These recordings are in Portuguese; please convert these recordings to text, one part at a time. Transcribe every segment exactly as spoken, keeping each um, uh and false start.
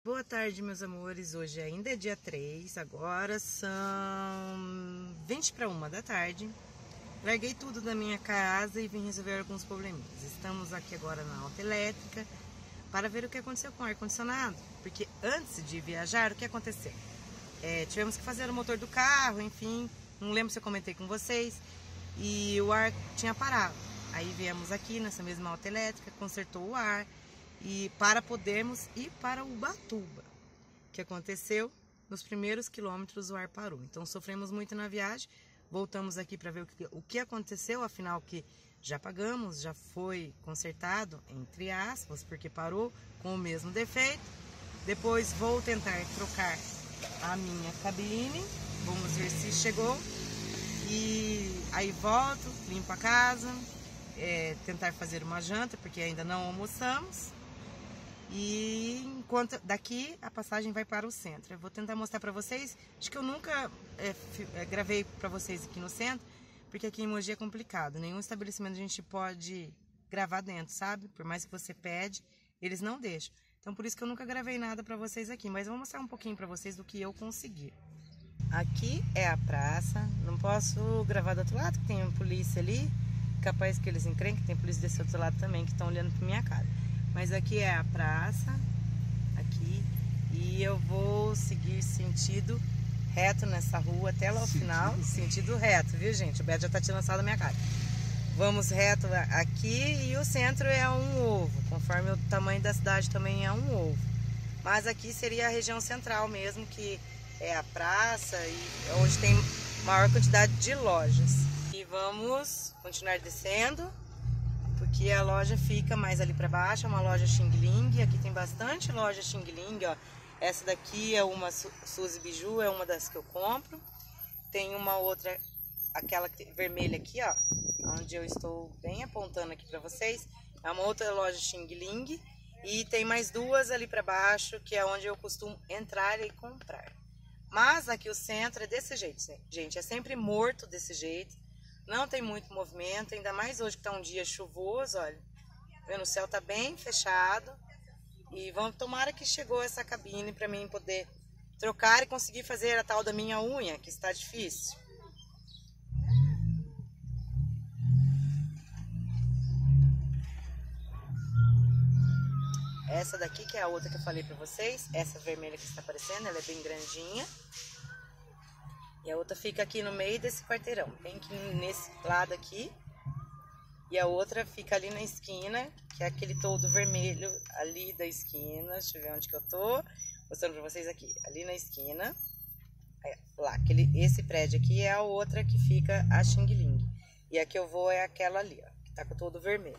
Boa tarde, meus amores. Hoje ainda é dia três, agora são vinte para uma da tarde. Larguei tudo da minha casa e vim resolver alguns probleminhas. Estamos aqui agora na autoelétrica para ver o que aconteceu com o ar-condicionado. Porque antes de viajar, o que aconteceu? É, tivemos que fazer o motor do carro, enfim, não lembro se eu comentei com vocês. E o ar tinha parado. Aí viemos aqui nessa mesma autoelétrica, consertou o ar. E para podermos ir para Ubatuba, o que aconteceu? Nos primeiros quilômetros o ar parou. Então sofremos muito na viagem, voltamos aqui para ver o que, o que aconteceu, afinal que já pagamos, já foi consertado, entre aspas, porque parou com o mesmo defeito. Depois vou tentar trocar a minha cabine, vamos ver se chegou. E aí volto, limpo a casa, é, tentar fazer uma janta, porque ainda não almoçamos. E enquanto daqui a passagem vai para o centro. Eu vou tentar mostrar para vocês. Acho que eu nunca é, é, gravei para vocês aqui no centro, porque aqui em Mogi é complicado. Nenhum estabelecimento a gente pode gravar dentro, sabe? Por mais que você pede, eles não deixam. Então por isso que eu nunca gravei nada para vocês aqui. Mas eu vou mostrar um pouquinho para vocês do que eu consegui. Aqui é a praça. Não posso gravar do outro lado, que tem uma polícia ali. Capaz que eles encrencam, que tem polícia desse outro lado também, que estão olhando para minha cara. Mas aqui é a praça, aqui, e eu vou seguir sentido reto nessa rua até lá ao final, sentido reto, viu gente? O Beto já tá tirando sal da minha cara. Vamos reto aqui e o centro é um ovo, conforme o tamanho da cidade também é um ovo. Mas aqui seria a região central mesmo, que é a praça e onde tem maior quantidade de lojas. E vamos continuar descendo. Porque a loja fica mais ali para baixo, é uma loja Xing Ling. Aqui tem bastante loja Xing Ling, ó. Essa daqui é uma Suzy Biju, é uma das que eu compro. Tem uma outra, aquela vermelha aqui, ó, onde eu estou bem apontando aqui para vocês. É uma outra loja Xing Ling. E tem mais duas ali para baixo, que é onde eu costumo entrar e comprar. Mas aqui o centro é desse jeito, gente. É sempre morto desse jeito. Não tem muito movimento, ainda mais hoje que tá um dia chuvoso, olha. Vendo, o céu tá bem fechado. E vamos, tomara que chegou essa cabine para mim poder trocar e conseguir fazer a tal da minha unha, que está difícil. Essa daqui que é a outra que eu falei para vocês, essa vermelha que está aparecendo, ela é bem grandinha. E a outra fica aqui no meio desse quarteirão, bem aqui nesse lado aqui. E a outra fica ali na esquina, que é aquele todo vermelho ali da esquina. Deixa eu ver onde que eu tô. Mostrando pra vocês aqui, ali na esquina. É, lá, aquele, esse prédio aqui é a outra que fica a Xing Ling. E a que eu vou é aquela ali, ó, que tá com todo vermelho.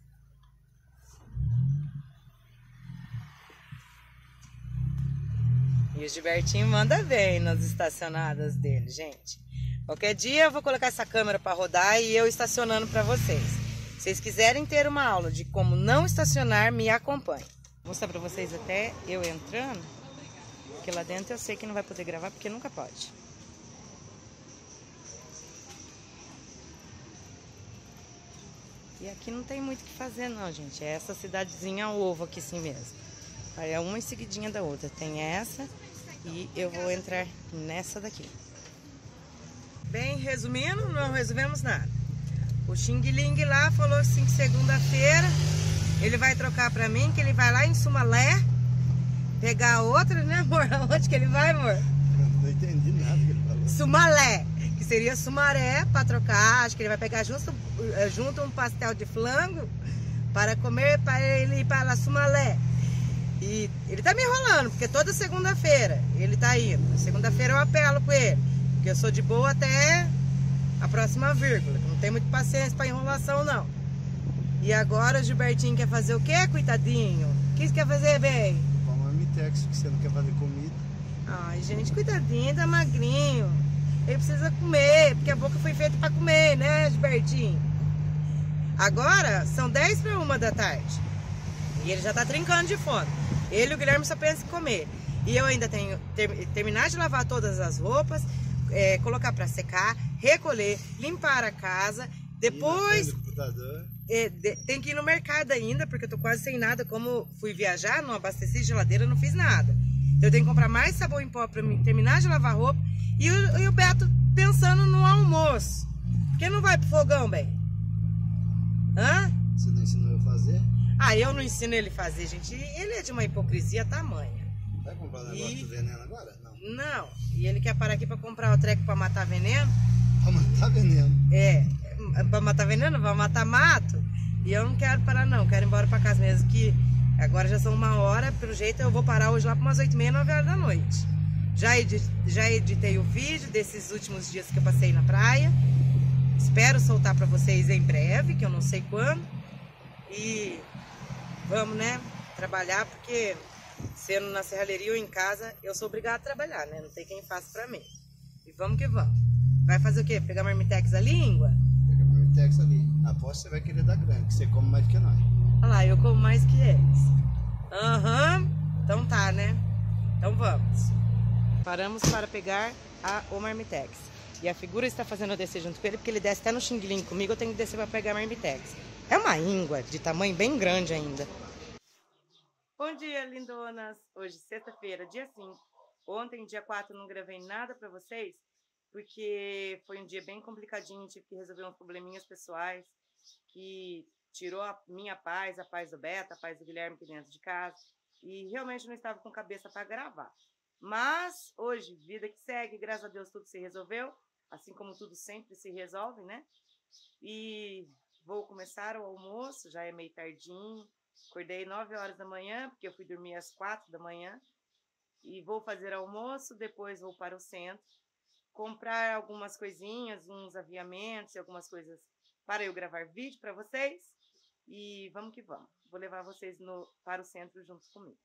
E o Gilbertinho manda bem nas estacionadas dele, gente. Qualquer dia eu vou colocar essa câmera para rodar e eu estacionando para vocês. Se vocês quiserem ter uma aula de como não estacionar, me acompanhe. Vou mostrar para vocês até eu entrando, porque lá dentro eu sei que não vai poder gravar, porque nunca pode. E aqui não tem muito o que fazer não, gente. É essa cidadezinha ovo aqui assim mesmo. É uma em seguidinha da outra. Tem essa e eu vou entrar nessa daqui. Bem, resumindo, não resolvemos nada. O Xing Ling lá falou assim que segunda-feira ele vai trocar pra mim, que ele vai lá em Sumaré pegar a outra, né, amor? Onde que ele vai, amor? Não entendi nada que ele falou. Sumaré, que seria Sumaré pra trocar. Acho que ele vai pegar junto, junto um pastel de flango para comer, para ele ir para Sumaré. E ele tá me enrolando, porque toda segunda-feira ele tá indo. Segunda-feira eu apelo com ele, porque eu sou de boa até a próxima vírgula. Não tem muita paciência pra enrolação, não. E agora o Gilbertinho quer fazer o quê, coitadinho? O que você quer fazer, bem? Uma marmitex, que você não quer fazer comida. Ai, gente, coitadinho, tá magrinho. Ele precisa comer, porque a boca foi feita pra comer, né, Gilbertinho? Agora são dez para uma da tarde. E ele já tá trincando de fome. Ele e o Guilherme só pensam em comer. E eu ainda tenho ter, terminar de lavar todas as roupas, é, colocar para secar, recolher, limpar a casa. Depois... é, de, tem que ir no mercado ainda, porque eu tô quase sem nada. Como fui viajar, não abasteci geladeira, não fiz nada. Então eu tenho que comprar mais sabão em pó pra mim terminar de lavar roupa. E o, e o Beto pensando no almoço. Por que não vai pro fogão, bem? Hã? Você não ensinou eu a fazer? Ah, eu não ensino ele a fazer, gente. Ele é de uma hipocrisia tamanha. Vai comprar um negócio E... do veneno agora? Não. Não. E ele quer parar aqui pra comprar o treco pra matar veneno. Pra matar veneno. É. Pra matar veneno, pra matar mato. E eu não quero parar, não. Quero ir embora pra casa mesmo. Que agora já são uma hora. Pelo jeito eu vou parar hoje lá pra umas oito e meia, nove horas da noite. Já editei, já editei o vídeo desses últimos dias que eu passei na praia. Espero soltar pra vocês em breve, que eu não sei quando. E vamos, né, trabalhar, porque sendo na serralheria ou em casa, eu sou obrigada a trabalhar, né? Não tem quem faça pra mim. E vamos que vamos. Vai fazer o quê? Pegar marmitex a língua? Pega marmitex ali. Aposto que você vai querer dar grande, que você come mais que nós. Olha lá, eu como mais que eles. Aham. Uhum. Então tá, né? Então vamos. Paramos para pegar a, o marmitex. E a figura está fazendo eu descer junto com ele, porque ele desce até no xing-ling comigo, eu tenho que descer para pegar a marmitex. É uma íngua de tamanho bem grande ainda. Bom dia, lindonas! Hoje, sexta-feira, dia cinco. Ontem, dia quatro, não gravei nada para vocês, porque foi um dia bem complicadinho, tive que resolver uns probleminhas pessoais, que tirou a minha paz, a paz do Beto, a paz do Guilherme aqui dentro de casa, e realmente não estava com cabeça para gravar. Mas, hoje, vida que segue, graças a Deus tudo se resolveu, assim como tudo sempre se resolve, né? E vou começar o almoço, já é meio tardinho, acordei nove horas da manhã, porque eu fui dormir às quatro da manhã, e vou fazer almoço, depois vou para o centro, comprar algumas coisinhas, uns aviamentos e algumas coisas para eu gravar vídeo para vocês, e vamos que vamos. Vou levar vocês no, para o centro junto comigo.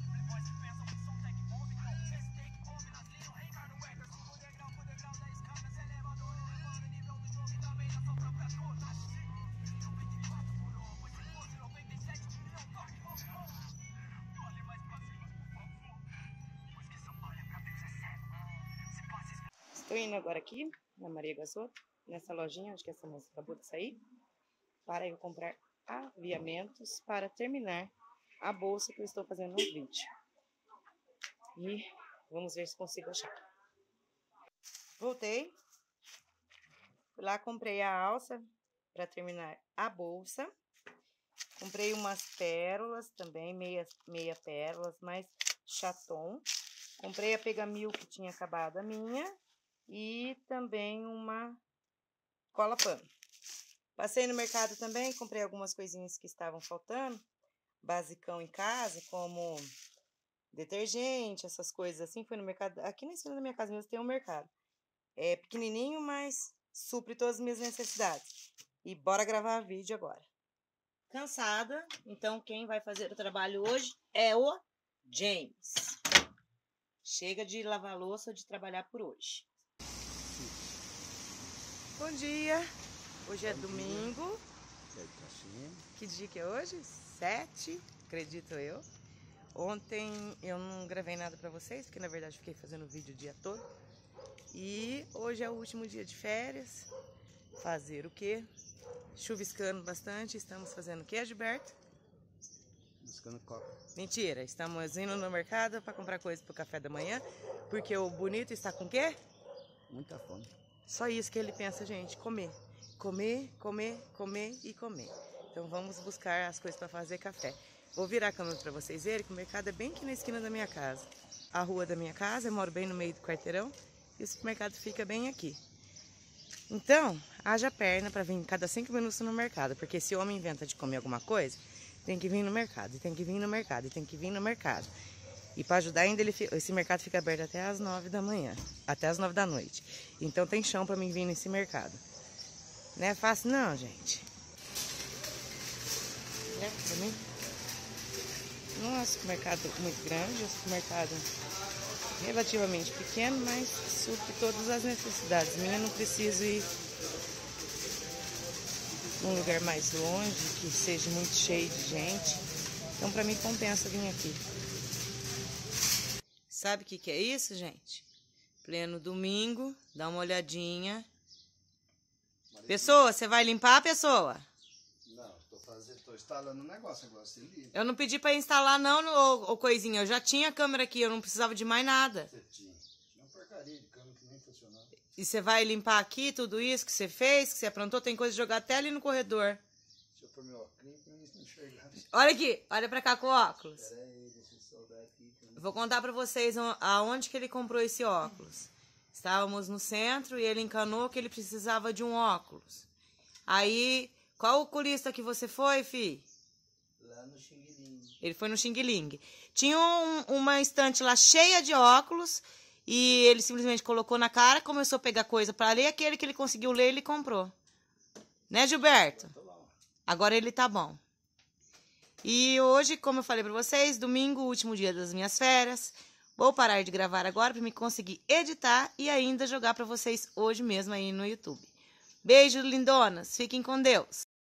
Estou indo agora aqui, na Maria Gasoto, nessa lojinha, acho que essa moça acabou de sair, para eu comprar aviamentos para terminar a bolsa que eu estou fazendo no vídeo. E vamos ver se consigo achar. Voltei, fui lá, comprei a alça para terminar a bolsa. Comprei umas pérolas também, meia, meia pérolas, mais chaton. Comprei a Pegamil que tinha acabado a minha. E também uma cola pano. Passei no mercado também, comprei algumas coisinhas que estavam faltando, basicão em casa, como detergente, essas coisas assim. Fui no mercado, aqui na esquina da minha casa mesmo tem um mercado. É pequenininho, mas supre todas as minhas necessidades. E bora gravar vídeo agora. Cansada, então quem vai fazer o trabalho hoje é o James. Chega de lavar louça, de trabalhar por hoje. Bom dia, hoje é domingo. Que dia que é hoje? Sete, acredito eu. Ontem eu não gravei nada pra vocês, porque na verdade fiquei fazendo vídeo o dia todo. E hoje é o último dia de férias. Fazer o quê? Chuviscando bastante. Estamos fazendo o quê, Gilberto? Buscando coca. Mentira, estamos indo no mercado para comprar coisas pro café da manhã. Porque o bonito está com o quê? Muita fome. Só isso que ele pensa, gente, comer. Comer, comer, comer e comer. Então vamos buscar as coisas para fazer café. Vou virar a câmera para vocês verem que o mercado é bem aqui na esquina da minha casa. A rua da minha casa, eu moro bem no meio do quarteirão e o supermercado fica bem aqui. Então, haja perna para vir cada cinco minutos no mercado, porque se o homem inventa de comer alguma coisa, tem que vir no mercado, e tem que vir no mercado, e tem que vir no mercado. E para ajudar ainda, ele, esse mercado fica aberto até as nove da manhã, até as nove da noite. Então tem chão para mim vir nesse mercado. Não é fácil não, gente. É, pra mim. Não é um supermercado muito grande, é um supermercado relativamente pequeno, mas supre todas as necessidades. Minha não preciso ir num lugar mais longe, que seja muito cheio de gente. Então para mim compensa vir aqui. Sabe o que que é isso, gente? Pleno domingo, dá uma olhadinha. Pessoa, você vai limpar, pessoa? Não. fazer, tô instalando um negócio agora, você liga. Eu não pedi pra instalar não, ô, ô coisinha. Eu já tinha a câmera aqui, eu não precisava de mais nada. Você tinha. Tinha uma porcaria de câmera que nem funcionava. E você vai limpar aqui tudo isso que você fez, que você aprontou? Tem coisa de jogar até ali no corredor. Deixa eu pôr meu óculos pra mim não enxergar. Olha aqui, olha pra cá com o óculos. Pera aí, deixa eu soldar aqui. Eu vou contar pra vocês aonde que ele comprou esse óculos. Estávamos no centro e ele encanou que ele precisava de um óculos. Aí, qual oculista que você foi, fi? Lá no Xing Ling. Ele foi no Xing Ling. Tinha um, uma estante lá cheia de óculos e ele simplesmente colocou na cara, começou a pegar coisa para ler, aquele que ele conseguiu ler, ele comprou. Né, Gilberto? Agora ele tá bom. E hoje, como eu falei para vocês, domingo, último dia das minhas férias. Vou parar de gravar agora para me conseguir editar e ainda jogar para vocês hoje mesmo aí no YouTube. Beijo, lindonas. Fiquem com Deus.